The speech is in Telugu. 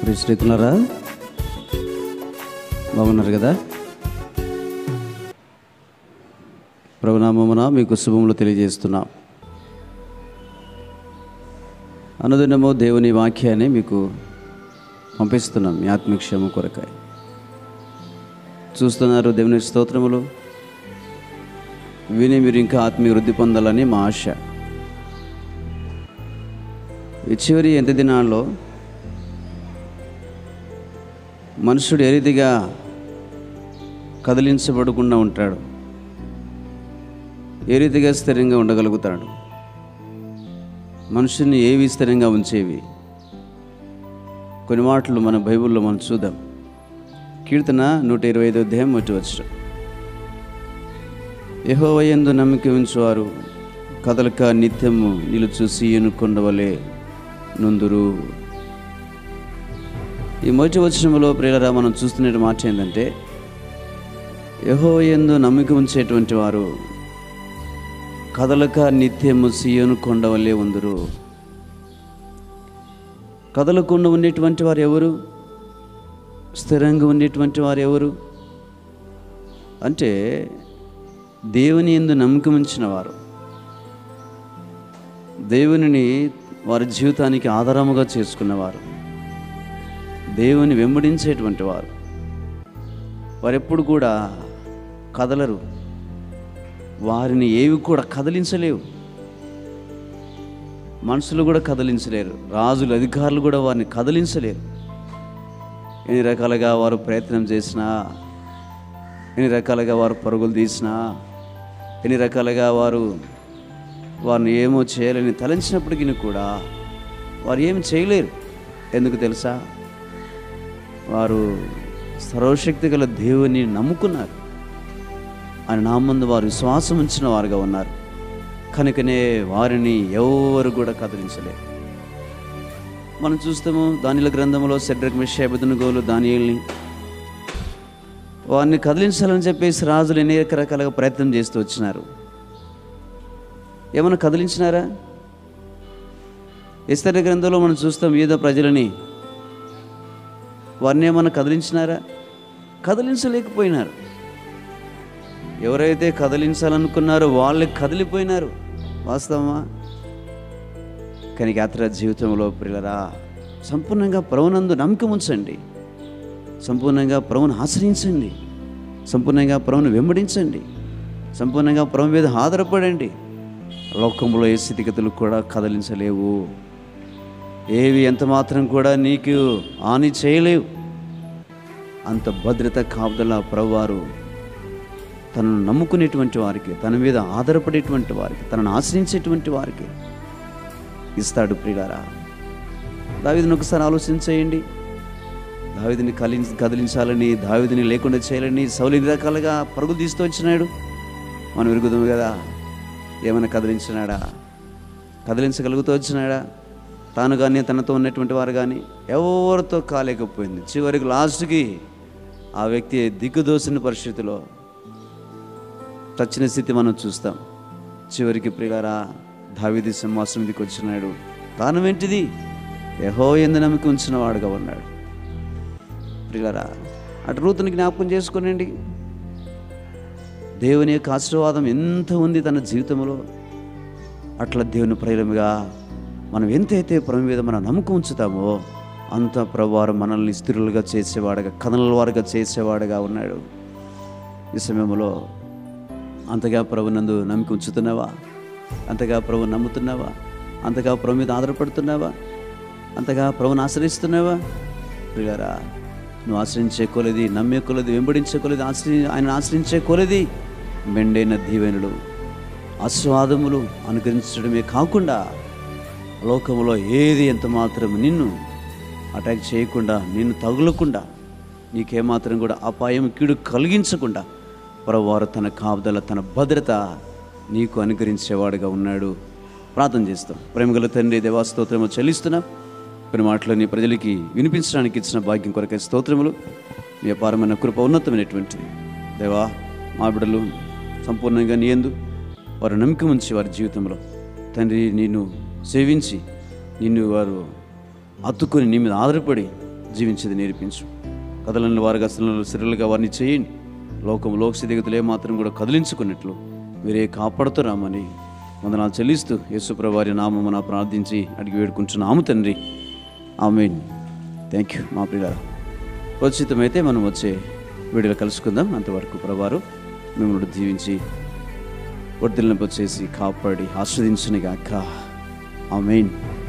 ప్రియస్తులారా, బాగున్నారు కదా? ప్రభునామమున మీకు శుభములు తెలియజేస్తున్నాం. అనుదినము దేవుని వాక్యాన్ని మీకు పంపిస్తున్నాం మీ ఆత్మక్షేమం కొరకై. చూస్తున్నారు దేవుని స్తోత్రములు. విని మీరు ఇంకా ఆత్మీయ వృద్ధి పొందాలని మా ఆశ. ఈ చివరి ఎంత దినాల్లో మనుషుడు ఏ రీతిగా కదిలించబడకుండా ఉంటాడు, ఏ రీతిగా స్థిరంగా ఉండగలుగుతాడు, మనుషుని ఏవి స్థిరంగా ఉంచేవి, కొన్ని మాటలు మన బైబిల్లో మనం చూద్దాం. కీర్తన 125 అధ్యాయం 1 వచనం. యెహోవా యందు నమ్మిక ఉంచువారు కదలక నిత్యము నిలుచు సీయోను కొండవలె నుందురు. ఈ మొదటి వచనంలో ప్రియులారా మనం చూస్తున్న మాట ఏంటంటే, యెహోవా యందు నమ్మిక ఉంచేటువంటి వారు కదలక నిత్యము సీయోను కొండవలె ఉందురు. కదలకుండా ఉండేటువంటి వారు ఎవరు? స్థిరంగా ఉండేటువంటి వారు ఎవరు అంటే దేవుని యందు నమ్మకం ఉంచిన వారు, దేవునిని వారి జీవితానికి ఆధారముగా చేసుకున్నవారు, దేవుని వెంబడించేటువంటి వారు. వారెప్పుడు కూడా కదలరు, వారిని ఏవి కూడా కదిలించలేవు. మనుషులు కూడా కదిలించలేరు, రాజులు అధికారులు కూడా వారిని కదిలించలేరు. ఎన్ని రకాలుగా వారు ప్రయత్నం చేసినా, ఎన్ని రకాలుగా వారు పరుగులు తీసినా, ఎన్ని రకాలుగా వారిని ఏమో చేయాలని తలంచినప్పటికీ కూడా వారు ఏమి చేయలేరు. ఎందుకు తెలుసా? వారు సర్వశక్తి గల దేవుని నమ్ముకున్నారు, ఆయన నామందు వారు విశ్వాసం ఉంచిన వారుగా ఉన్నారు. కనుకనే వారిని ఎవరు కూడా కదిలించలేరు. మనం చూస్తాము దానియేలు గ్రంథంలో షడ్రక్ మెషక్ అబేద్నెగోలు దానియేలుని వారిని కదిలించాలని చెప్పేసి రాజులు అనేక రకాలుగా ప్రయత్నం చేస్తూ వచ్చినారు. ఏమైనా కదిలించినారా? ఎస్తేరు గ్రంథంలో మనం చూస్తాం యూదా ప్రజలని, వారిని ఏమైనా కదిలించినారా? కదిలించలేకపోయినారు. ఎవరైతే కదిలించాలనుకున్నారో వాళ్ళే కదిలిపోయినారు. వాస్తవమా? కానీ యాత్ర జీవితంలో ప్రియులారా, సంపూర్ణంగా ప్రభువునందు నమ్మకం ఉంచండి, సంపూర్ణంగా ప్రభువును ఆశ్రయించండి, సంపూర్ణంగా ప్రభువును వెంబడించండి, సంపూర్ణంగా ప్రభు మీద ఆధారపడండి. లోకంలో ఏ స్థితిగతులు కూడా కదిలించలేవు. ఏవి ఎంత మాత్రం కూడా నీకు హాని చేయలేవు. అంత భద్రత కాపుదల ప్రభువారు తనను నమ్ముకునేటువంటి వారికి, తన మీద ఆధారపడేటువంటి వారికి, తనను ఆశ్రయించేటువంటి వారికి ఇస్తాడు. ప్రియులారా, దావీదుని ఒకసారి ఆలోచించేయండి. దావీదుని కదిలించాలని, దావీదుని లేకుండా చేయాలని సౌలు ఎన్ని రకాలుగా పరుగులు తీస్తూ వచ్చినాడు. మనం ఎరుగుదాము కదా, ఏమైనా కదిలించినాడా? కదిలించగలుగుతూ వచ్చినాడా? తాను కానీ తనతో ఉన్నటువంటి వారు కానీ ఎవరితో కాలేకపోయింది. చివరికి లాస్ట్కి ఆ వ్యక్తి దిక్కుదోసిన పరిస్థితిలో చచ్చిన స్థితి మనం చూస్తాం. చివరికి ప్రియులారా, దావీదు సింహాసనం మీదకి వచ్చినాడు. కారణం ఏంటిది? యెహోవా యందు నమ్మిక ఉంచిన వాడుగా ఉన్నాడు. ప్రియులారా, అటు రూతుని జ్ఞాపకం చేసుకోనండి. దేవుని యొక్క ఆశీర్వాదం ఎంత ఉంది తన జీవితంలో. అట్లా దేవుని ప్రేమగా మనం ఎంతైతే ప్రభు మీద మనం నమ్మకం ఉంచుతామో అంత ప్రభువారు మనల్ని స్థిరులుగా చేసేవాడుగా, కథనల వారుగా చేసేవాడుగా ఉన్నాడు. ఈ సమయంలో అంతగా ప్రభునందు నమ్మకం ఉంచుతున్నావా? అంతగా ప్రభుని నమ్ముతున్నావా? అంతగా ప్రభు మీద ఆధారపడుతున్నావా? అంతగా ప్రభుని ఆశ్రయిస్తున్నావా? ప్రియులారా, నువ్వు ఆశ్రయించే కొలది, నమ్మే కొలది, వెంబడించే కొలది, ఆయన ఆశ్రయించే కొలది మెండైన దీవెనలు, ఆశీర్వాదములు అనుగ్రహించడమే కాకుండా లోకములో ఏది ఎంత మాత్రం నిన్ను అటాక్ చేయకుండా, నిన్ను తగులకుండా, నీకేమాత్రం కూడా అపాయం కీడు కలిగించకుండా ప్రభువారు తన కాపుదల, తన భద్రత నీకు అనుగ్రహించేవాడుగా ఉన్నాడు. ప్రార్థన చేస్తాం. ప్రేమగల తండ్రి, దేవా స్తోత్రము చెల్లిస్తున్నాం. కొన్ని మాటలు నీ ప్రజలకి వినిపించడానికి ఇచ్చిన భాగ్యం కొరకై స్తోత్రములు. మీ అపారమైన కృప ఉన్నతమైనటువంటిది దేవా. మా బిడ్డలు సంపూర్ణంగా నీ యందు వారు నమ్మకం ఉంచి వారి జీవితంలో తండ్రి నిన్ను సేవించి నిన్ను వారు అత్తుకొని నీ మీద ఆధారపడి జీవించేది నేర్పించు. కదలని వారుగా స్థిరులుగా వారిని చేయండి. లోకంలో స్థితిగతులు ఏమాత్రం కూడా కదిలించుకున్నట్లు మీరే కాపాడుతున్నామని వందనాలు చెల్లిస్తూ యేసుప్రభువు వారి నామమున ప్రార్థించి అడిగి వేడుకుంటున్నాము తండ్రి. ఆమేన్. Thank you. మా ప్రియులారా, ఉచితమైతే మనం వచ్చే వీడియోలో కలుసుకుందాం. అంతవరకు ప్రభువారు మిమ్మల్ని దీవించి వర్ధిల్లింపచేసి కాపాడి ఆస్వాదించునుగాక. ఆమేన్.